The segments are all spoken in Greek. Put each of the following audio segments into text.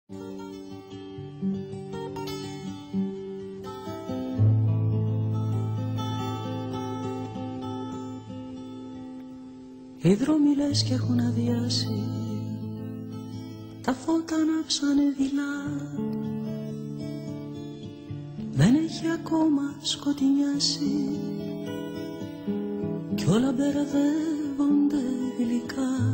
Οι δρόμοι λες κι έχουν αδειάσει, τα φώτα ανάψανε δειλά, δεν έχει ακόμα σκοτεινιάσει κι όλα μπερδεύονται γλυκά.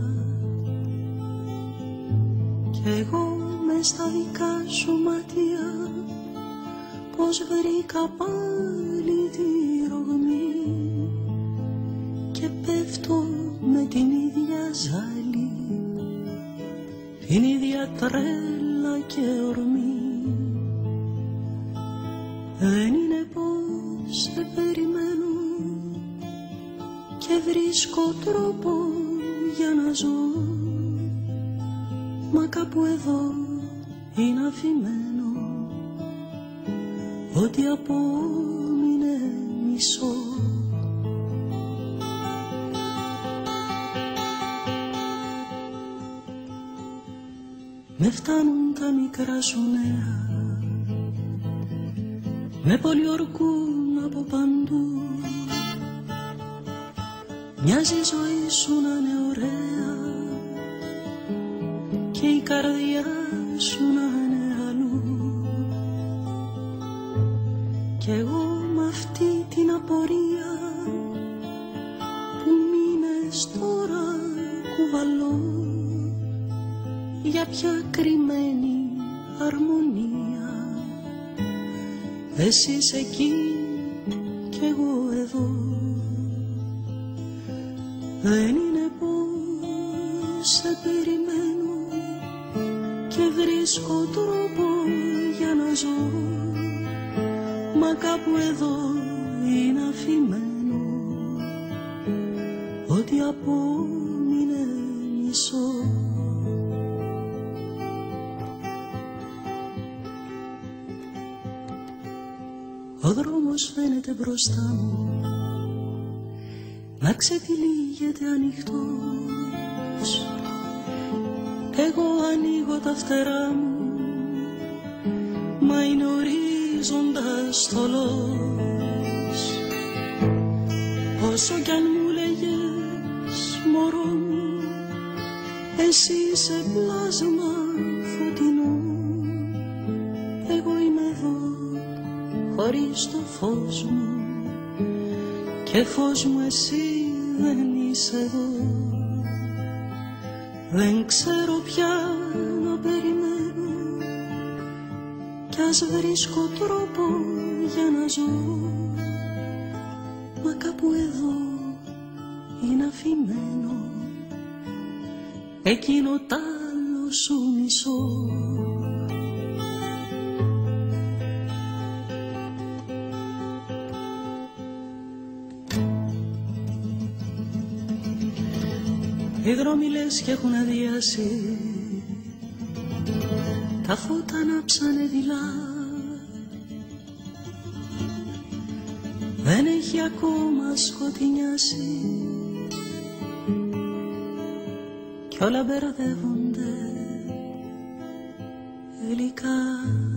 Κι εγώ μες στα δικά σου μάτια πως βρήκα πάλι τη ρογμή και πέφτω με την ίδια ζάλη, την ίδια τρέλα και ορμή. Δεν είναι πως σε περιμένω και βρίσκω τρόπο για να ζω, μα κάπου εδώ είναι αφημένο ότι απόμεινε μισό. Με φτάνουν τα μικρά σου νέα, με πολιορκούν από παντού. Μοιάζει η ζωή σου να είναι ωραία και η καρδιά σου να είναι αλλού. Κι εγώ μ' αυτή την απορία που μήνες τώρα κουβαλώ, για ποια κρυμμένη αρμονία, εσύ είσαι εκεί κι εγώ εδώ. Δεν είναι πως σε περιμένω και βρίσκω τρόπο για να ζω, μα κάπου εδώ είναι αφημένο ότι απόμεινε μισό. Ο δρόμος φαίνεται μπροστά μου να ξετυλίγεται ανοιχτός. Εγώ ανοίγω τα φτερά μου, μα είναι ορίζοντας θολός. Όσο κι αν μου λέγες μωρό μου, εσύ είσαι πλάσμα φωτεινό, εγώ είμαι εδώ χωρίς το φως μου και φως μου εσύ δεν είσαι εδώ. Δεν ξέρω πια να περιμένω κι ας βρίσκω τρόπο για να ζω, μα κάπου εδώ είναι αφημένο εκείνο τ' άλλο σου μισό. Οι δρόμοι λες κι έχουν αδειάσει, τα φώτα ανάψανε δειλά, δεν έχει ακόμα σκοτεινιάσει κι όλα μπερδεύονται γλυκά.